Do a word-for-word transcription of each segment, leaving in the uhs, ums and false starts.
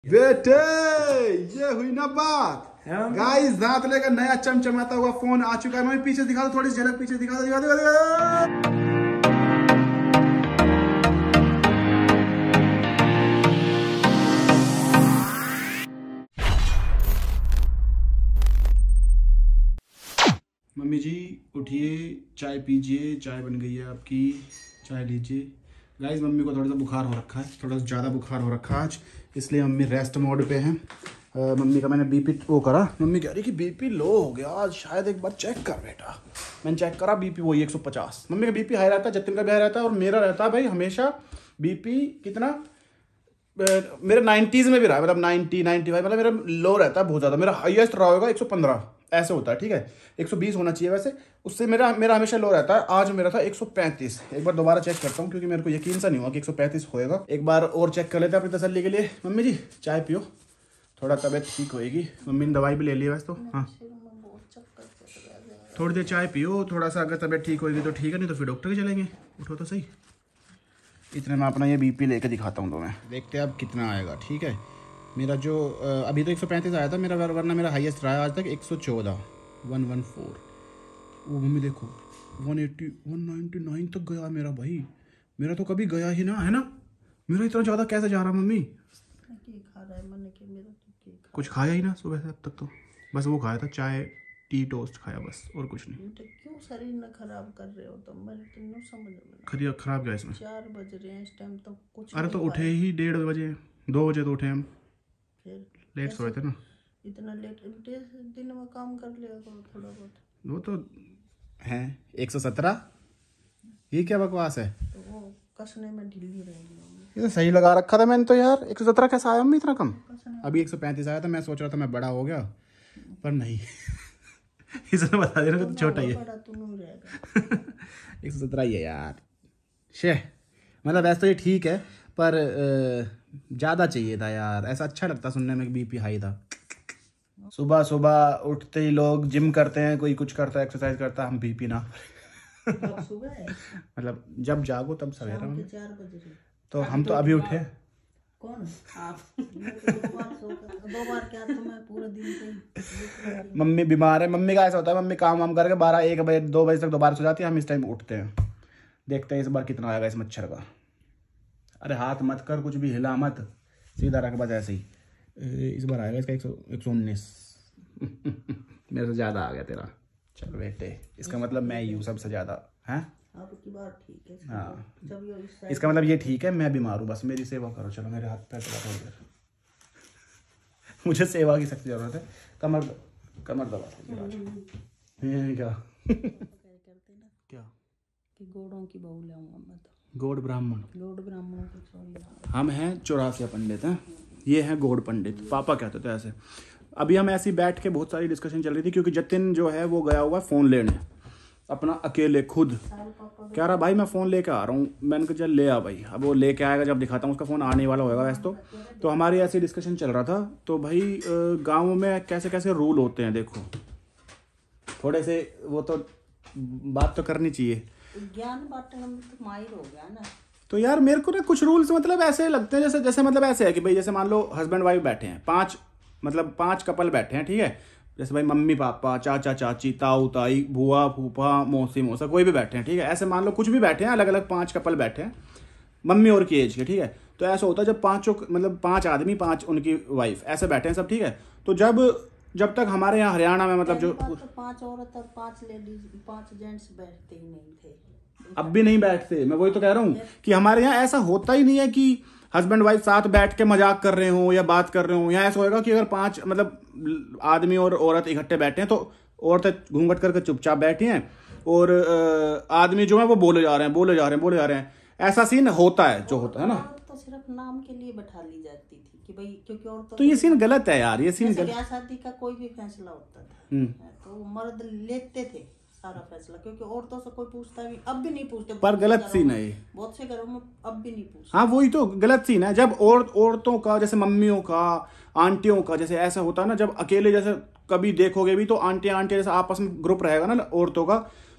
बेटे ये हुई ना बात। गाइस दांत लेकर नया चमचमाता हुआ फोन आ चुका है। मैं पीछे दिखा दो, थोड़ी सी झलक पीछे दिखा दो, दिखा दो, दिखा दो। मम्मी जी उठिए, चाय पीजिए, चाय बन गई है आपकी, चाय लीजिए। गाइस मम्मी को थोड़ा सा बुखार हो रखा है, थोड़ा सा ज़्यादा बुखार हो रखा है आज, इसलिए मम्मी रेस्ट मोड पे हैं। uh, मम्मी का मैंने बीपी वो करा, मम्मी कह रही कि बीपी लो हो गया आज, शायद एक बार चेक कर बेटा। मैंने चेक करा, बीपी वही एक सौ पचास। मम्मी का बीपी हाई रहता है, जतिन का भी हाई रहता है, और मेरा रहता है भाई हमेशा बीपी कितना, मेरे नाइन्टीज़ में भी रहा है, मतलब नाइन्टी नाइन्टी फाइव, मतलब मेरा लो रहता है बहुत ज़्यादा। मेरा हाईएस्ट रहा होगा एक सौ पंद्रह, ऐसे होता है, ठीक है। एक सौ बीस होना चाहिए वैसे, उससे मेरा मेरा हमेशा लो रहता है। आज मेरा था एक सौ पैंतीस। एक बार दोबारा चेक करता हूँ क्योंकि मेरे को यकीन सा नहीं हुआ कि एक सौ पैंतीस होएगा। एक बार और चेक कर लेते हैं अपनी तसल्ली के लिए। मम्मी जी चाय पियो, थोड़ा तबीयत ठीक होएगी। मम्मी ने दवाई भी ले ली है वैसे तो, हाँ थोड़ी देर चाय पियो, थोड़ा सा अगर तबीयत ठीक होएगी तो ठीक है, नहीं तो फिर डॉक्टर के चलेंगे। उठो तो सही। इतने में अपना ये बीपी लेके दिखाता हूँ तो मैं, देखते हैं अब कितना आएगा, ठीक है। मेरा जो अभी तो एक सौ पैंतीस आया था मेरा, वरना मेरा हाईएस्ट रहा है आज तक एक सौ चौदह, वन वन फोर। वो मम्मी देखो one eighty, one ninety nine तक गया मेरा भाई। मेरा तो कभी गया ही ना, है ना। मेरा इतना ज़्यादा कैसे जा रहा मम्मी? खा रहा है मन के, मेरा तो खा कुछ खाया ही ना सुबह से अब तक, तो बस वो खाया था, चाय टी टोस्ट खाया बस, और कुछ नहीं। तो क्यों शरीर न खराब कर रहे हो तुम? तो मेरे तो नहीं समझ में। खरी खराब गया इसमें। चार बज रहे हैं इस टाइम तो कुछ। अरे तो उठे ही डेढ़ बजे, दो बजे तो उठे हम, फिर लेट सोए थे ना। इतना लेट दिन में काम कर लिया करो थोड़ा बहुत। वो तो है एक सौ सत्रह, ये क्या बकवास है? तो वो कसने में ढीली रहेगी। ये तो सही लगा रखा था मैंने तो यार। एक सौ सत्रह कैसा आया मम्मी इतना कम? अभी एक सौ पैंतीस आया था, मैं सोच रहा था मैं बड़ा हो गया, पर नहीं। इसने बता देना तो छोटा ही है। एक सौ सत्रह ही है यार, शे मतलब वैसे तो ये ठीक है, पर ज़्यादा चाहिए था यार। ऐसा अच्छा लगता सुनने में कि बीपी हाई था। सुबह सुबह उठते ही लोग जिम करते हैं, कोई कुछ करता है, एक्सरसाइज करता है, हम बीपी ना। मतलब जब जागो तब सवेरा में, तो हम तो अभी उठे। कौन आप? दो बार क्या तो मैं पूरे दिन पे। मम्मी बीमार है। मम्मी का ऐसा होता है, मम्मी काम वाम करके बारह एक बजे दो बजे तक दोबारा सो जाती है, हम इस टाइम उठते हैं। देखते हैं इस बार कितना आएगा इस मच्छर का। अरे हाथ मत कर, कुछ भी हिला मत, सीधा रख बस ऐसे ही। इस बार आएगा इसका एक सौ एक सौ उन्नीस। मेरे से ज़्यादा आ गया तेरा। चल बेटे, इसका मतलब मैं ही हूँ सबसे ज़्यादा, हैं? आपकी बात ठीक है। हाँ, इसका मतलब ये ठीक है, मैं बीमार हूँ, बस मेरी सेवा करो। चलो मेरे हाथ पैर चला थोड़ी देर, मुझे सेवा की सख्त जरूरत है। कमर कमर दबा ये क्या क्या कि गोड़ों की बहू लाऊंगा मैं तो। गौड़ ब्राह्मण, गौड़ ब्राह्मणों को छोड़। हम हैं चौरासिया पंडित हैं, ये हैं गौड़ पंडित, पापा कहते थे ऐसे। अभी हम ऐसे ही बैठ के बहुत सारी डिस्कशन चल रही थी, क्योंकि जतिन जो है वो गया हुआ फ़ोन लेने अपना अकेले खुद। कह रहा भाई मैं फ़ोन लेके आ रहा हूँ। मैंने कहा चल ले आ भाई। अब वो लेके आएगा, जब दिखाता हूँ उसका फ़ोन आने वाला होगा वैसे तो। तो हमारी ऐसी डिस्कशन चल रहा था, तो भाई गाँव में कैसे कैसे रूल होते हैं देखो, थोड़े से वो तो बात तो करनी चाहिए। ज्ञान बांटने में तो माहिर हो गया ना। तो यार मेरे को ना कुछ रूल्स मतलब ऐसे लगते हैं, जैसे जैसे मतलब ऐसे है कि भाई जैसे मान लो हस्बैंड वाइफ बैठे हैं, पांच मतलब पांच कपल बैठे हैं, ठीक है। जैसे भाई मम्मी पापा, चाचा चाची, ताऊ ताई, बुआ फूफा, मौसी मौसा, कोई भी बैठे हैं, ठीक है। ऐसे मान लो कुछ भी बैठे हैं, अलग अलग पांच कपल बैठे हैं, मम्मी और की एज के, ठीक है। तो ऐसा होता है जब पांचों मतलब पांच आदमी, पांच उनकी वाइफ ऐसे बैठे हैं सब, ठीक है। तो जब जब तक हमारे यहाँ हरियाणा में मतलब जो तो पांच औरत और पांच लेडीज, पांच जेंट्स बैठते ही नहीं थे, अब भी नहीं बैठते। मैं वही तो कह रहा हूँ कि हमारे यहाँ ऐसा होता ही नहीं है कि हस्बैंड वाइफ साथ बैठ के मजाक कर रहे हो या बात कर रहे हो। यहाँ ऐसा होएगा कि अगर पांच मतलब आदमी और औरत इकट्ठे बैठे हैं, तो औरतें घूंघट करके चुपचाप बैठी हैं, और आदमी जो है वो बोले जा रहे हैं बोले जा रहे हैं बोले जा रहे हैं। ऐसा सीन होता है जो होता है ना। तो सिर्फ नाम के लिए बैठा ली जाती थी कि भाई, क्योंकि और तो ये सीन गलत है यार, ये सीन ब्याह शादी का कोई भी फैसला होता था तो मर्द लेते थे सारा फैसला, क्योंकि औरतों से कोई पूछता भी, अब भी नहीं पूछते। पर गलत सीन है ये, बहुत से घरों में अब भी नहीं पूछते। हाँ वही तो गलत सीन है। जब और औरतों का, जैसे मम्मियों का, आंटियों का, जैसे ऐसा होता है ना, जब अकेले जैसे कभी देखोगे भी तो आंटियां आंटियां जैसे आपस में ग्रुप रहेगा ना औरतों का,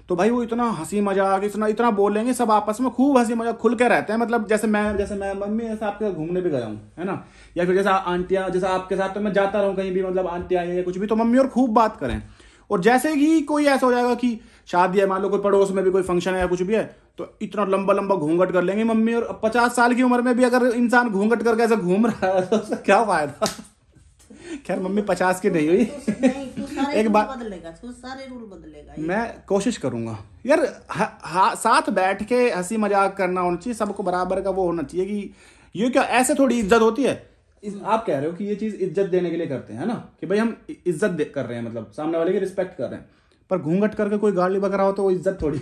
तो भाई वो इतना हंसी मजाक इतना इतना बोलेंगे, सब आपस में खूब हंसी मजाक खुल के रहते हैं। मतलब जैसे मैं जैसे मैं मम्मी ऐसा आपके साथ घूमने भी गया हूँ, है ना, या फिर जैसा आंटियां, जैसा आपके साथ तो मैं जाता रहूँ कहीं भी, मतलब आंटियां या कुछ भी, तो मम्मी और खूब बात करें। और जैसे ही कोई ऐसा हो जाएगा कि शादी है, मान लो कोई पड़ोस में भी कोई फंक्शन है या कुछ भी है, तो इतना लंबा लंबा घूंघट कर लेंगे मम्मी। और पचास साल की उम्र में भी अगर इंसान घूंघट करके ऐसा घूम रहा है तो उसका क्या फायदा। खैर मम्मी पचास की नहीं हुई। एक बात बदलेगा, सारे रूल बदलेगा। मैं कोशिश करूंगा यार, हा, हा, साथ बैठ के हंसी मजाक करना होना चाहिए, सबको बराबर का वो होना चाहिए। कि ये क्या ऐसे थोड़ी इज्जत होती है। इस, आप कह रहे हो कि ये चीज इज्जत देने के लिए करते हैं ना, कि भाई हम इज्जत कर रहे हैं, मतलब सामने वाले की रिस्पेक्ट कर रहे हैं। पर घूंघट करके कोई गाली बकरा हो तो वो इज्जत थोड़ी।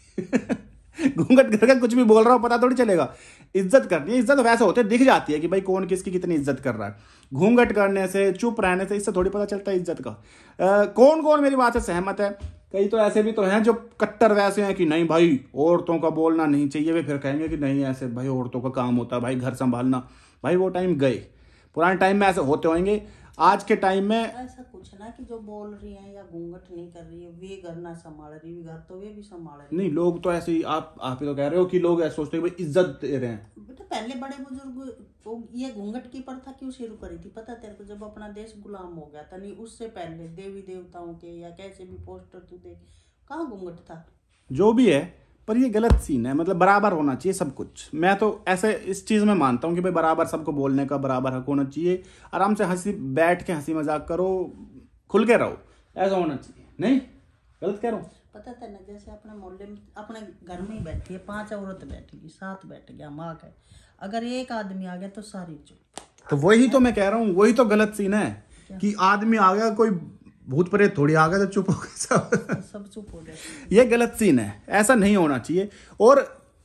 घूंघट करके कुछ भी बोल रहा हो पता थोड़ी चलेगा। इज्जत करनी है, इज्जत वैसे होते दिख जाती है कि भाई कौन किसकी कितनी इज्जत कर रहा है। घूंघट करने से, चुप रहने से, इससे थोड़ी पता चलता है इज्जत का। आ, कौन कौन मेरी बात से सहमत है? कई तो ऐसे भी तो हैं जो कट्टर वैसे हैं कि नहीं भाई औरतों का बोलना नहीं चाहिए, वे फिर कहेंगे कि नहीं ऐसे भाई औरतों का काम होता है भाई घर संभालना। भाई वो टाइम गए, पुराने टाइम में ऐसे होते होंगे। आज के टाइम में ऐसा कुछ ना कि जो बोल रही है या घूंघट नहीं कर रही है वे घर ना संभाल रही है, घर तो वे भी संभाल रही है। नहीं, लोग तो ऐसे ही, आप आप ही तो कह रहे हो कि लोग ऐसे सोचते हैं भाई इज्जत दे रहे हैं। बेटा पहले बड़े बुजुर्ग तो ये घूंघट की प्रथा क्यों शुरू करी थी पता तेरे को? जब अपना देश गुलाम हो गया था, नहीं उससे पहले देवी देवताओं के या कैसे भी पोस्टर तू देख, कहाँ घूंघट था? जो भी है, पर ये गलत सीन है। मतलब बराबर होना चाहिए सब कुछ। मैं तो ऐसे इस चीज में मानता हूँ कि भाई बराबर सबको बोलने का बराबर हक होना चाहिए। आराम से हंसी बैठ के हंसी मजाक करो, खुल के रहो, ऐसा होना चाहिए। नहीं गलत कह रहा हूँ? पता था ना, जैसे अपने मोहल्ले में अपने घर में ही बैठी है, पांच औरत बैठी, साथ बैठ गया माँ का, अगर एक आदमी आ गया तो सारी चुप। तो वही तो मैं कह रहा हूँ, वही तो गलत सीन है कि आदमी आ गया, कोई भूत प्रेत थोड़ी आ गया तो चुप हो गए सब सब चुप हो गए। ये गलत सीन है, ऐसा नहीं होना चाहिए। और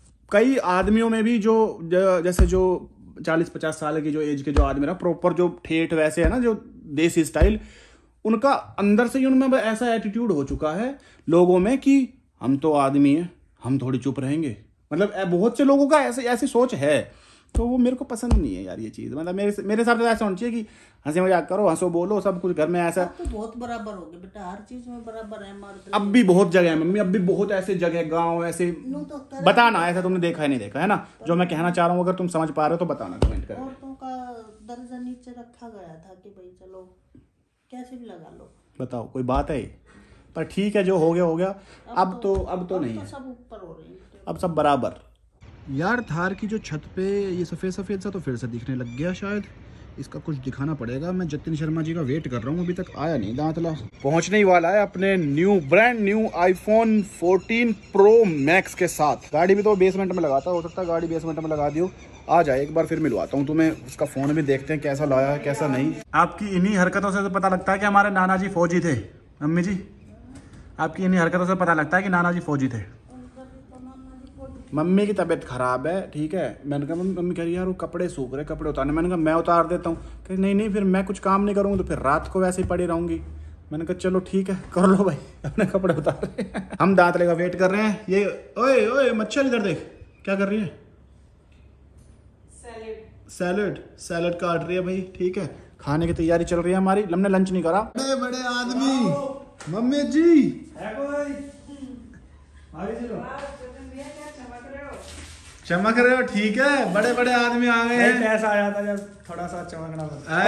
कई आदमियों में भी जो जैसे जो चालीस पचास साल की जो एज के जो आदमी ना, प्रॉपर जो ठेठ वैसे है ना, जो देसी स्टाइल, उनका अंदर से ही उनमें ऐसा एटीट्यूड हो चुका है लोगों में कि हम तो आदमी हैं, हम थोड़ी चुप रहेंगे। मतलब बहुत से लोगों का ऐसे ऐसी सोच है, तो वो मेरे को पसंद नहीं है यार ये चीज़। मतलब मेरे मेरे हिसाब से ऐसा होना चाहिए कि हंसी मजाक करो, हंसो बोलो, सब कुछ घर में ऐसा। तो बहुत बराबर हो गया बेटा, हर चीज में बराबर है हमारे। अब भी बहुत जगह है मम्मी, अब भी बहुत ऐसे जगह गांव ऐसे तो बताना, ऐसा तुमने देखा है नहीं देखा है ना, जो मैं कहना चाह रहा हूँ। अगर तुम समझ पा रहे हो तो बताना कमेंट करके। औरतों का दर्जा नीचे रखा गया था कि भाई चलो कैसे भी लगा लो। बताओ कोई बात है? पर ठीक है, जो हो गया हो गया। अब तो अब तो नहीं है, सब ऊपर हो रही है, अब सब बराबर। यार थार की जो छत पे ये सफ़ेद सफ़ेद सा तो फिर से दिखने लग गया, शायद इसका कुछ दिखाना पड़ेगा। मैं जतिन शर्मा जी का वेट कर रहा हूँ, अभी तक आया नहीं। दांतला पहुंचने ही वाला है अपने new brand new iPhone fourteen pro max के साथ। गाड़ी भी तो बेसमेंट में लगाता, हो सकता है गाड़ी बेसमेंट में लगा दियो। आ जाए एक बार फिर मिलवाता हूँ तुम्हें उसका फ़ोन भी, देखते हैं कैसा लाया है कैसा नहीं। आपकी इन्हीं हरकतों से तो पता लगता है कि हमारे नाना जी फौजी थे। मम्मी जी आपकी इन्हीं हरकतों से पता लगता है कि नाना जी फौजी थे। मम्मी की तबीयत खराब है, ठीक है। मैंने कहा मम्मी कह रही यार वो कपड़े सूख रहे, कपड़े उतारने। मैंने कहा मैं उतार देता हूँ। कह नहीं नहीं फिर मैं कुछ काम नहीं करूँगी तो फिर रात को वैसे ही पड़ी रहूँगी। मैंने कहा चलो ठीक है कर लो भाई, अपने कपड़े उतार रहे हैं। हम दांतले का वेट कर रहे हैं। ये ओए ओए मच्छर इधर देख क्या कर रही है। सैलेड सैलेड सैलेड काट रही है भाई, ठीक है। खाने की तैयारी चल रही है हमारी। हमने लंच नहीं करा। बड़े बड़े आदमी मम्मी जी चमक रहे हो, ठीक है। बड़े बड़े आदमी आ गए हैं। पैसा आ जाता जब थोड़ा सा चमकना पड़ता।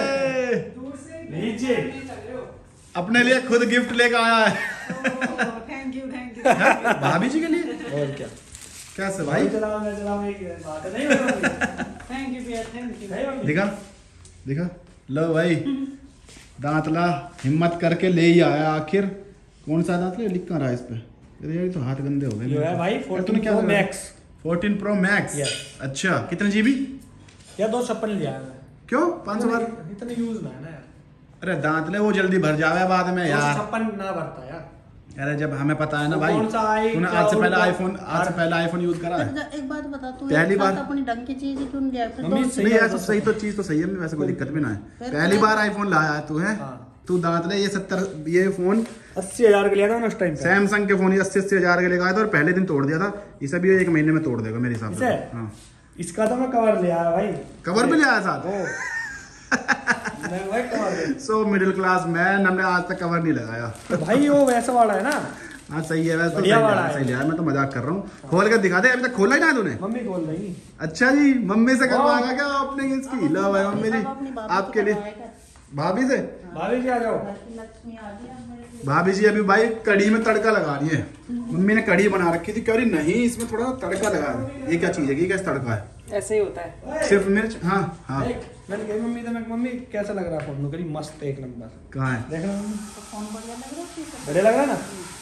नीचे अपने लिए खुद गिफ्ट लेकर आया है। थैंक यू थैंक यू भाभी जी के लिए। और क्या कैसे भाई? चलाओ मैं चलाऊं एक बात नहीं होगी। थैंक यू भैया थैंक यू। दिखा दिखा लो भाई, दांतला हिम्मत करके ले ही आया आखिर। कौन सा दांतला लिख कर रहा है इस पे? अरे यार तो हाथ गंदे हो गए। ये है भाई तूने क्या fourteen max fourteen pro max. Yes. अच्छा कितने जीबी? या दो छप्पन लिया है मैं। क्यों पाँच सौ बार? इतने यूज ना है ना यार। अरे दांतले वो जल्दी भर जावे बाद में यार। छप्पन ना भरता यार। अरे जब हमें पता है ना तो भाई, कौन सा आई तूने क्या आज से पहले उनका- आईफोन आज से पहले आईफोन यूज करा है? एक बात बता तू, पहली एक बार- साथ अपनी ढंग की चीज क्यों नहीं लिया? फिर मम्मी तो सही नहीं है, यार तो सही तो चीज तो सही है, वैसे कोई दिक्कत भी ना है। फिर पहली तो- बार आईफोन लाया है तू है। हाँ। तू दांतले ये सत्तर ये फोन अस्सी हजार का लिया था उस टाइम पे। सैमसंग के फोन ये अस्सी अस्सी हजार के लेकर आया था और पहले दिन तोड़ दिया था। इसे भी एक महीने में तोड़ देगा मेरे हिसाब से। इसे? हाँ इसका तो मैं कवर ले आया भाई। कवर भी ले आया साथ। ओ मैं भाई कवर ले। सो मिडिल क्लास मैन, हमने आज तक कवर नहीं लगाया। तो भाई वो वैसा वाला है ना हाँ सही है वैसे तो, बढ़िया सही वाला है, है। सही है। मैं तो मजाक कर रहा हूँ। खोल कर दिखा दे, अभी तक खोला ही ना है तूने। मम्मी खोल रही। अच्छा जी, मम्मी से करवाएगा क्या ओपनिंग इसकी? लो भाई मम्मी जी अब अपनी भाभी आपके की लिए। करवाएगा। भाभी से? भाभी जी आ जाओ। घर की लक्ष्मी आ गई अब मेरे लिए। भाभी जी अभी भाई कढ़ी में तड़का लगा रही है। मम्मी ने कढ़ी बना रखी थी, कह रही नहीं इसमें थोड़ा तड़का लगा दे। ये क्या चीज है? ये क्या तड़का है? ऐसे ही होता है। सिर्फ मिर्च? हाँ हाँ। मैंने कही मम्मी तो मैं मम्मी कैसा लग रहा है फोन? करी मस्त एक नंबर। कहाँ है? देख रहा हूँ तो फोन बढ़िया लग रहा है ठीक है। बढ़िया लग रहा है ना।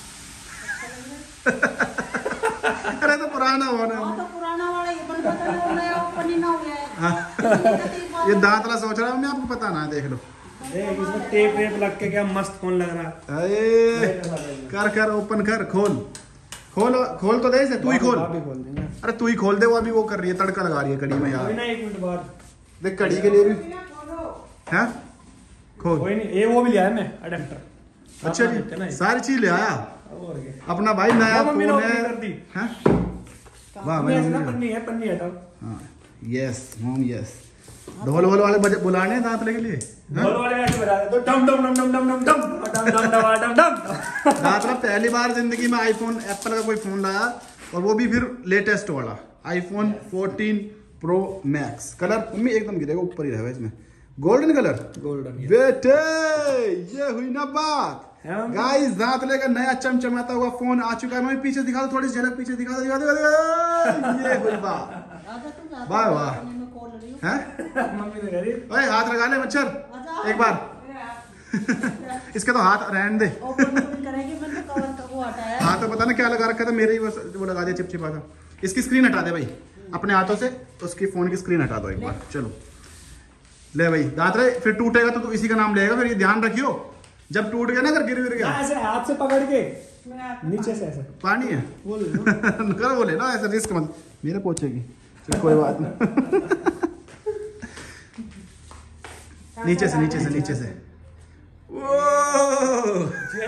अरे तो पुराना होना हाँ तो पुराना वाला ये बन पता नहीं हो नया ओपन ही ना हो गया है। हाँ। ये दांतला सोच रहा हूँ मैं, आपको पता ना है, देख लो। देख इसमें टेप वेप लग के क्या मस्त फोन लग रहा है। अरे कर कर ओपन कर, खोल खोल खोल तो दे इसे, तू ही खोल। भाभी खोल देंगे। अरे तू ही खोल दे, वो अभी वो कर रही है, तड़का लगा रही है कढ़ी में अभी यार। ना एक मिनट बाद। देख कढ़ी के लिए भी है, खोल। कोई नहीं, ये वो भी लिया है मैं अडेप्टर। अच्छा जी, सारी चीज ले आया और क्या। अपना भाई, नया मम्मी ने फोन open है। कर दी। हैं? वाह भाई ऐसे ना मम्मी ने- पन्नी है, पन्नी हटाओ। हाँ यस मॉम यस। ढोल वोल वाले बजे बुलाने हैं दांतले के लिए। हाँ? ढोल वाले ऐसे बजा रहे तो डम डम डम डम डम डम डम डम डम डम डम डम। दांतला पहली बार जिंदगी में आईफोन एप्पल का कोई फोन लाया, और वो भी फिर लेटेस्ट वाला iPhone fourteen pro max. Colour mummy एकदम गिरेगा, ऊपर ही रहेगा इसमें, गोल्डन कलर। गोल्डन बेटे ये हुई ना बात। है मम्मी? गाइस दांतले का नया चमचमाता हुआ फोन आ चुका है। मम्मी पीछे दिखा दो, थोड़ी सी झलक पीछे दिखा दो, दिखा दो, दिखा दो। ये हुई बात। आजा तू जा। वाह, वाह। मैं कॉल रही हूँ। हैं? मम्मी ने कह रही ओए हाथ लगा ले मच्छर आजा। एक बार। इसके तो हाथ रहने दे। ओपन ओपन करेगी मैंने तो कवर का वो हटाया। हाँ तो पता ना क्या लगा रखा था, मेरे ही वो वो लगा दिया चिपचिपा था। इसकी स्क्रीन हटा दे भाई अपने हाथों से, उसकी फोन की स्क्रीन हटा दो एक बार। चलो ले भाई दांतरे, फिर टूटेगा तो तू इसी का नाम लेगा, फिर ये ध्यान रखियो। जब टूट गया ना, अगर गिर गिर गया, ऐसे हाथ से पकड़ के नीचे से ऐसे पानी है बोल कर बोले ना, ऐसा रिस्क मत, मेरे पहुंचेगी। चल कोई बात नहीं। नीचे से नीचे से नीचे से। ओ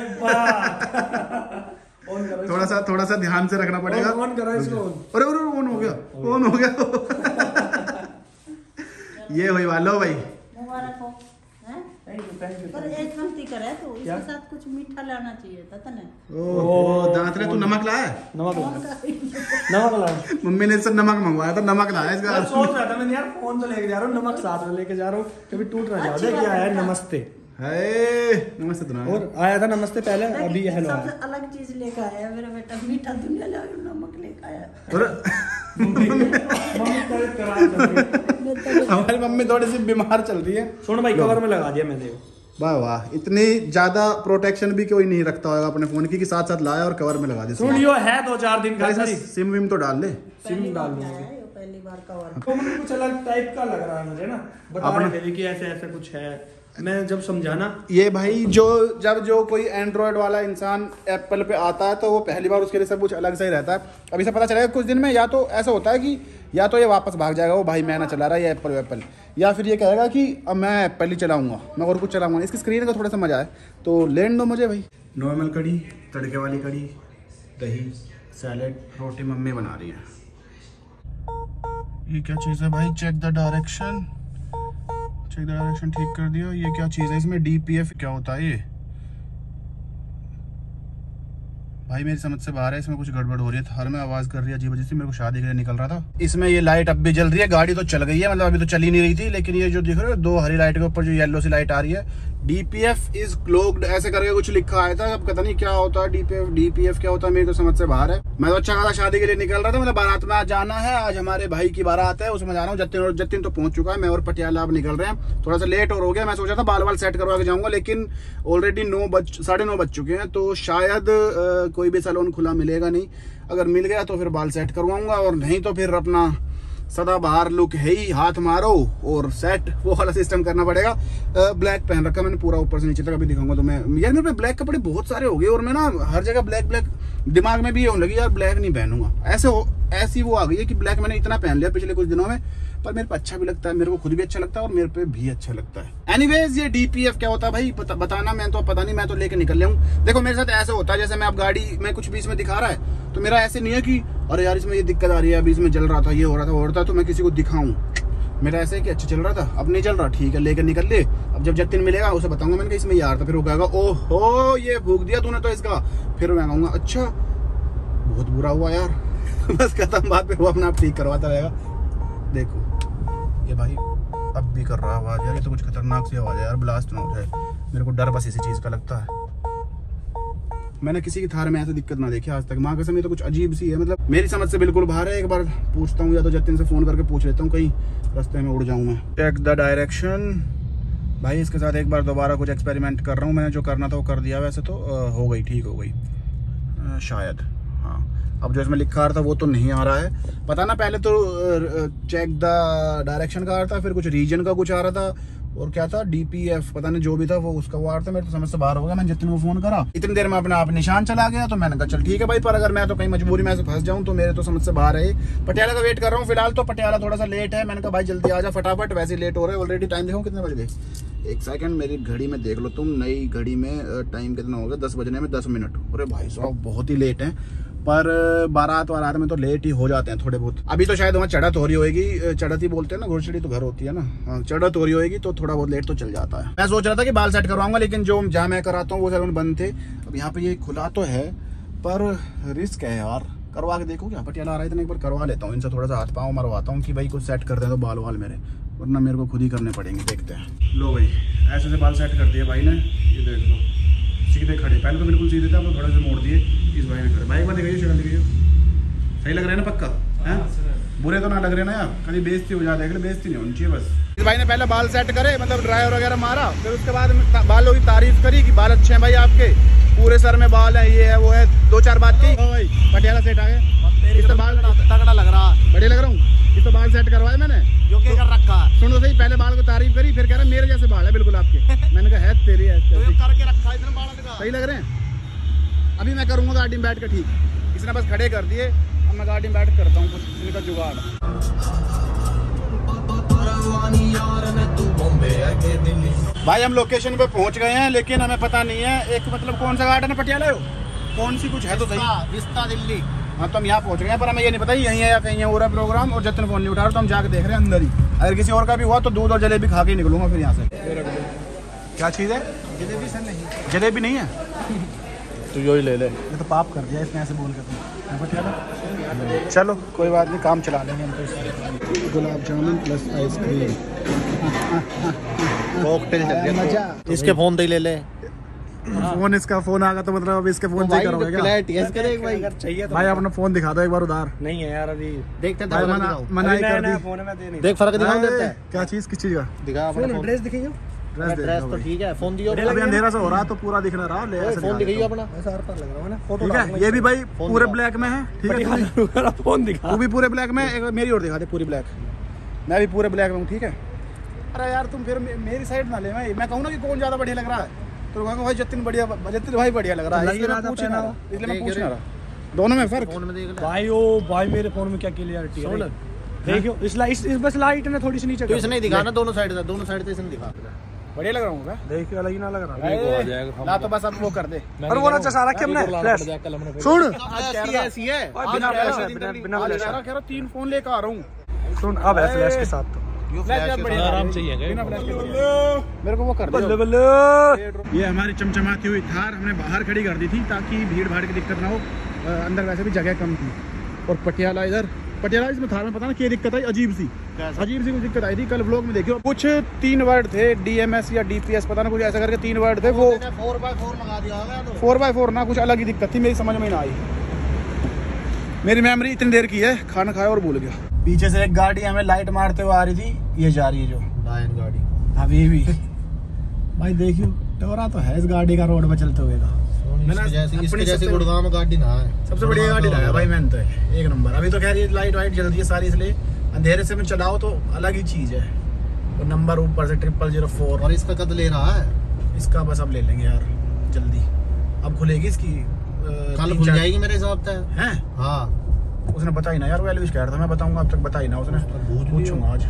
थोड़ा सा थोड़ा सा ध्यान से रखना पड़ेगा। ऑन करो इसको। अरे अरे ऑन हो गया, ऑन हो गया। ये वही वालो भाई। मुबारक हो। हैं? Thank you thank you. पर एक गलती करे तो क्या? इसके साथ कुछ मीठा लाना चाहिए था तने। ओह दांतरे तू नमक लाया है? नमक फोन लाया का नमक लाया। मम्मी ने इससे नमक मंगवाया था, नमक लाया मैं इसका। सोच रहा था मैंने यार फोन तो लेके जा रहा हूँ, नमक साथ में लेके जा रहा हूँ, कभी टूट ना जाओ। देखिए आया है नमस्ते, है नमस्ते तो ना। और आया था नमस्ते पहले, अभी हेलो सबसे आया। अलग चीज लेकर आया मेरा बेटा, मीठा दुनिया ला नमक लेकर आया। और मम्मी तबीयत खराब चल रही है। हमारी मम्मी थोड़ी सी बीमार चल रही है। सुन भाई कवर में लगा दिया मैंने। वाह वाह, इतनी ज्यादा प्रोटेक्शन भी कोई नहीं रखता होगा अपने फोन की, कि साथ साथ लाया और कवर में लगा दिया। सुन लियो है दो चार दिन का इसमें सही। सिम विम तो डाल ले। पहली सिम डाल बार दूंगा। आया है, ये पहली बार कवर। तो मुझे कुछ अलग टाइप का लग रहा है मुझे ना, बता अपना- रहे थे कि ऐसे ऐसे कुछ है। मैं जब समझा ना, ये भाई जो जब जो कोई एंड्रॉयड वाला इंसान एप्पल पे आता है तो वो पहली बार उसके लिए सब कुछ अलग सा ही रहता है। अभी से पता चलेगा कुछ दिन में, या तो ऐसा होता है कि या तो ये वापस भाग जाएगा, वो भाई मैं ना चला रहा है ये एप्पल एप्पल, या फिर ये कहेगा कि अब मैं एप्पल ही चलाऊंगा, मैं और कुछ चलाऊंगा। इसकी स्क्रीन का थोड़ा सा मजा है तो लेने दो मुझे भाई। नॉर्मल कड़ी, तड़के वाली कड़ी, दही, सैलेड, रोटी मम्मी बना रही है। ये क्या चीज़ है भाई? Check the direction, check the direction ठीक कर दिया। ये क्या चीज़ है? इसमें डी पी एफ क्या होता है ये? भाई मेरी समझ से बाहर है, इसमें कुछ गड़बड़ हो रही है। थार में आवाज़ कर रही है अजीब अजीब सी, मेरे को शादी के लिए निकल रहा था। इसमें ये लाइट अब भी जल रही है, गाड़ी तो चल गई है, मतलब अभी तो चली नहीं रही थी, लेकिन ये जो दिख रहे हो दो हरी लाइट के ऊपर जो येलो सी लाइट आ रही है, D P F is closed ऐसे करके कुछ लिखा आया था। अब पता नहीं क्या होता है D P F, D P F क्या होता है, मेरी तो समझ से बाहर है। मैं तो अच्छा खासा शादी के लिए निकल रहा था, मतलब बारात में आज जाना है, आज हमारे भाई की बारात है, उसमें जा रहा हूँ। जतिन और जतिन तो पहुंच चुका है, मैं और पटियाला अब निकल रहे हैं। थोड़ा सा लेट और हो गया, मैं सोचा था बाल बाल सेट करवा के जाऊंगा, लेकिन ऑलरेडी नौ बज साढ़े नौ बज चुके हैं, तो शायद आ, कोई भी सैलून खुला मिलेगा नहीं। अगर मिल गया तो फिर बाल सेट करवाऊंगा, और नहीं तो फिर अपना सदाबहार लुक है ही, हाथ मारो और सेट, वो वाला सिस्टम करना पड़ेगा। ब्लैक पहन रखा मैंने पूरा ऊपर से नीचे तक, अभी दिखाऊंगा तो मैं। यार मेरे पे ब्लैक कपड़े बहुत सारे हो गए, और मैं ना हर जगह ब्लैक ब्लैक, दिमाग में भी ये होने लगी यार ब्लैक नहीं पहनूंगा। ऐसे हो ऐसी वो आ गई है कि ब्लैक मैंने इतना पहन लिया पिछले कुछ दिनों में, पर मेरे पे अच्छा भी लगता है, मेरे को खुद भी अच्छा लगता है और मेरे पे भी अच्छा लगता है। एनीवेज ये डी पी एफ क्या होता है भाई बता, बताना, मैं तो पता नहीं, मैं तो लेके निकल हूँ। देखो मेरे साथ ऐसा होता है, जैसे मैं अब गाड़ी में कुछ भी इसमें दिखा रहा है तो मेरा ऐसे नहीं है कि अरे यार इसमें ये दिक्कत आ रही है, अभी इसमें जल रहा था, ये हो रहा था, हो रहा था, तो मैं किसी को दिखाऊं। मेरा ऐसे है कि अच्छा चल रहा था, अब नहीं चल रहा, ठीक है लेकर निकल ले। अब जब जतिन मिलेगा उसे बताऊंगा मैंने कि इसमें यार था, फिर वो कहेगा ओहो ये भूख दिया तूने तो इसका, फिर मैं कहूँगा अच्छा बहुत बुरा हुआ यार बस खत्म बात, फिर वो अपना आप ठीक करवाता रहेगा। देखो ये भाई अब भी कर रहा आवाज़ यार, ये तो कुछ खतरनाक सी आवाज़ है यार, ब्लास्ट ना हो जाए, मेरे को डर बस इसी चीज़ का लगता है। मैंने किसी की थार में ऐसे दिक्कत ना देखी आज तक, माँ कसम ये तो कुछ अजीब सी है, मतलब मेरी समझ से बिल्कुल बाहर है। एक बार पूछता हूँ या तो जतिन से फोन करके पूछ लेता हूँ, कहीं रास्ते में उड़ जाऊँ मैं। टेक द डायरेक्शन भाई, इसके साथ एक बार दोबारा कुछ एक्सपेरिमेंट कर रहा हूँ, मैंने जो करना था वो कर दिया, वैसे तो आ, हो गई, ठीक हो गई आ, शायद। हाँ अब जो इसमें लिखा रहा था वो तो नहीं आ रहा है, पता ना पहले तो चेक द डायरेक्शन का आ रहा था, फिर कुछ रीजन का कुछ आ रहा था, और क्या था डीपीएफ पता नहीं जो भी था वो उसका वो आ रहा था। मेरे तो समझ से बाहर हो गया, मैंने जितने को फोन करा इतनी देर में अपने आप निशान चला गया, तो मैंने कहा चल ठीक है भाई, पर अगर मैं तो कहीं मजबूरी में ऐसे फंस जाऊं तो मेरे तो समझ से बाहर है। पटियाला का वेट कर रहा हूँ फिलहाल, तो पटियाला थोड़ा सा लेट है, मैंने कहा भाई जल्दी आ जा फटाफट, वैसे लेट हो रहा है ऑलरेडी। टाइम देखो कितने बज गए, एक सेकंड मेरी घड़ी में देख लो तुम, नई घड़ी में टाइम कितना हो गया, दस बजने में दस मिनट। अरे भाई साहब बहुत ही लेट है, पर बारात वारात में तो लेट ही हो जाते हैं थोड़े बहुत। अभी तो शायद वहाँ चढ़त हो रही होगी, चढ़त ही बोलते हैं ना, घोड़चढ़ी तो घर होती है ना, हाँ चढ़त हो रही होगी, तो थोड़ा बहुत लेट तो चल जाता है। मैं सोच रहा था कि बाल सेट करवाऊंगा, लेकिन जो जहाँ मैं कराता हूँ वो सैलून बंद थे। अब यहाँ पे ये खुला तो है पर रिस्क है यार, करवा के देखो क्या, पटियाला आ रहा है इतना, एक बार करवा लेता हूँ इनसे, थोड़ा सा हाथ पाँव मरवाता हूँ कि भाई कुछ सेट कर दें तो बाल वाल मेरे, वरना मेरे को खुद ही करने पड़ेंगे। देखते हैं। लो भाई ऐसे से बाल सेट कर दिए भाई ने, ये देख लो सीधे खड़े, पहले तो बिल्कुल सीधे थे, अब थोड़े से मोड़ दिए इस भाई ने खड़े। भाई एक बार दिखाइए शक्ल दिखाइए, सही लग रहा है ना पक्का है? बुरे तो ना लग रहे ना यार, कभी बेइज्जती हो जाती है, बेइज्जती नहीं होनी चाहिए बस। इस भाई ने पहले बाल सेट करे, मतलब ड्राई वगैरह मारा, फिर उसके बाद बालों की तारीफ करी कि बाल अच्छे हैं भाई आपके, पूरे सर में बाल है, ये है वो है, दो चार बात की। ओ भाई पटियाला सेट आ गए, इससे बाल तगड़ा लग रहा है, बढ़िया लग रहा हूँ, इससे बाल सेट करवाए मैंने, जो क्या कर रखा है। सुनो सही, पहले बाल को तारीफ करी, फिर कह रहा मेरे जैसे बाल है बिल्कुल आपके। मैंने कहा है तेरी है, करके रखा है इतने बाल का, सही लग रहे हैं। अभी मैं करूँगा गाड़ी में बैठ कर, ठीक इसने बस खड़े कर दिए, अब मैं गाड़ी में बैठ करता हूँ कुछ इनका जुगाड़। भाई हम लोकेशन पे पहुंच गए हैं, लेकिन हमें पता नहीं है एक मतलब कौन सा गार्डन है पटियाला, हो कौन सी कुछ है तो सही, विस्ता दिल्ली। हाँ तो हम यहाँ पहुंच गए हैं, पर हमें ये नहीं पता यहीं है या कहीं है हो रहा प्रोग्राम, और जतन फोन नहीं उठा रहा, तो हम जाके देख रहे हैं अंदर ही। अगर किसी और का भी हुआ तो दूध और जलेबी खा के ही निकलूंगा फिर यहाँ से। क्या चीज़ है? जलेबी सर नहीं, जलेबी नहीं है तू यो ही ले ले, ये तो पाप कर दिया इसने ऐसे बोल कर। चलो कोई बात नहीं, काम चला लेंगे हम तो। Gulab jamun plus ice cream, cocktail चल रही है मजा। इसके फोन दे ले ले, फोन इसका फोन आ गया तो मतलब अब इसके फोन से ही करोगे क्या? भाई चाहिए भाई अपना फोन दिखा दो एक बार उधार। नहीं है यार, अभी देखते भाई मना मनाही कर दी। फोन में दे नहीं, देख फर्क दिखाऊं देता है क्या चीज, किस चीज का? दिखा अपना फोन, ड्रेस दिखाइयो, ड्रेस ड्रेस तो ठीक है, फोन दियो, अभी अंधेरा सा हो रहा तो पूरा दिख ना रहा, ले ऐसे फोन दिखाइयो अपना, ऐसा हर पर लग रहा है ना फोटो। ठीक है, ये भी भाई पूरे ब्लैक में है, ठीक है फोन दिखा, तू भी पूरे ब्लैक में, एक मेरी ओर दिखा दे पूरी ब्लैक, मैं भी पूरे ब्लैक में हूँ, ठीक है। अरे यार तुम फिर मेरी साइड ना ले, मैं मैं कहूँ ना कि कौन ज्यादा बढ़िया लग रहा है, तो कहूँगा भाई जतिन बढ़िया, जतिन भाई बढ़िया लग रहा है, इसलिए मैं पूछ रहा हूँ, इसलिए मैं पूछ रहा दोनों में फर्क। फोन में देख ले भाई ओ भाई मेरे फोन में क्या क्लियरिटी है, देखियो इस लाइट, इस बस लाइट ने थोड़ी सी नीचे तो इसने दिखा ना दोनों साइड से, दोनों साइड से इसने दिखा, बढ़िया लग रहा हूँ मैं, देखियो अलग ही ना लग रहा है ला तो बस अब वो कर दे। और वो ना चसा रखा हमने फ्लैश, सुन ऐसी ऐसी है बिना फ्लैश, बिना बिना आज फ्लैश, कह रहा कह रहा तीन फोन लेकर आ रहा हूँ, सुन अब है फ्लैश के साथ तो आराम से ही है, बिना फ्लैश के मेरे को वो कर बल्ले दे। बल्ले। ये हमारी चमचमाती हुई थार हमने बाहर खड़ी कर दी थी ताकि भीड़ भाड़ की दिक्कत ना हो, अ, अंदर वैसे भी जगह कम थी। और पटियाला इधर, पटियाला इसमें थार में पता ना क्या दिक्कत आई, अजीब सी अजीब सी कुछ दिक्कत आई थी। कल व्लॉग में देखियो, कुछ तीन वर्ड थे, डीएमएस या डीपीएस पता ना कुछ ऐसा करके तीन वर्ड थे, वो फोर बाय फोर लगा दिया होगा तो फोर बाय फोर ना कुछ अलग ही दिक्कत थी, मेरी समझ में ना आई। मेरी मेमोरी इतनी देर की है, खाना खाया और भूल गया। पीछे से एक गाड़ी हमें लाइट मारते हुए आ रही थी, ये जा रही है जो लाइन गाड़ी, अभी भी भाई देखियो टोरा तो है इस गाड़ी का रोड पे चलते हुए का। इसके जैसी इसके जैसी गुड़गांव में गाड़ी ना है, सबसे बढ़िया गाड़ी लाया भाई मैंने तो, एक नंबर। अभी तो खैर ये लाइट वाइट जल्दी है सारी, इसलिए अंधेरे से में चलाओ तो अलग ही चीज है। और नंबर ऊपर से ट्रिपल जीरो फोर, और इसका कद ले रहा है, इसका बस अब ले लेंगे यार जल्दी, अब खुलेगी इसकी, कल खुल जाएगी मेरे हिसाब से है। हाँ उसने बताई ना यार, वो एलविश कह रहा था, मैं बताऊंगा, अब तक बताई ना उसने, पूछूंगा आज।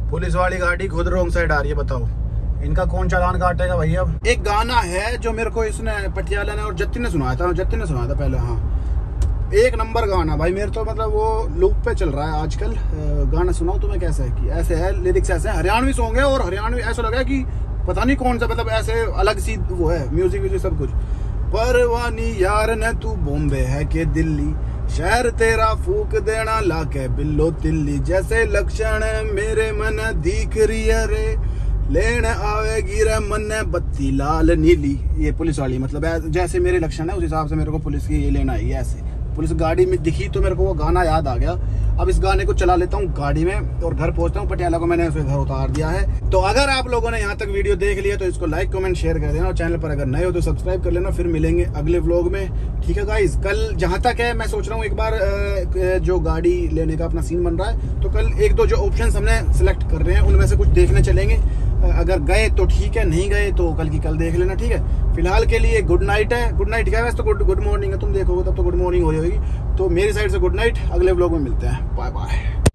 पुलिस वाली गाड़ी खुद रोंग साइड आ रही है, बताओ इनका कौन चालान काटेगा भाई। अब एक गाना है जो मेरे को इसने पटियाला ने और जत्ती ने सुनाया था, जत्ती ने सुनाया था पहले, हाँ एक नंबर गाना भाई, मेरे तो मतलब वो लूप पे चल रहा है आजकल। गाना सुनाऊं तुम्हें कैसा है कि ऐसे है, लिरिक्स ऐसे है, हरियाणवी सॉन्ग है और हरियाणवी ऐसा लगा कि पता नहीं कौन सा, मतलब ऐसे अलग सी वो है, म्यूजिक व्यूजिक सब कुछ। परवानी यार ने तू बॉम्बे है के दिल्ली, शहर तेरा फूक देना लाके बिल्लो तिल्ली, जैसे लक्षण मेरे मन दिख रही है रे, लेन आवेगी रे मन बत्ती लाल नीली। ये पुलिस वाली मतलब जैसे मेरे लक्षण है उस हिसाब से मेरे को पुलिस की ये लेना आई है। ऐसे पुलिस गाड़ी में दिखी तो मेरे को वो गाना याद आ गया। अब इस गाने को चला लेता हूँ गाड़ी में और घर पहुंचता हूँ। पटियाला को मैंने उसके घर उतार दिया है। तो अगर आप लोगों ने यहाँ तक वीडियो देख लिया तो इसको लाइक कमेंट शेयर कर देना और चैनल पर अगर नए हो तो सब्सक्राइब कर लेना। फिर मिलेंगे अगले व्लॉग में, ठीक है गाइज। कल जहाँ तक है मैं सोच रहा हूँ एक बार जो गाड़ी लेने का अपना सीन बन रहा है, तो कल एक दो जो ऑप्शन हमने सिलेक्ट कर रहे हैं उनमें से कुछ देखने चलेंगे। अगर गए तो ठीक है, नहीं गए तो कल की कल देख लेना, ठीक है। फिलहाल के लिए गुड नाइट है, गुड नाइट क्या है वैसे तो गुड गुड मॉर्निंग है, तुम देखोगे तब तो गुड मॉर्निंग हो रही होगी। तो मेरी साइड से गुड नाइट, अगले व्लॉग में मिलते हैं, बाय बाय।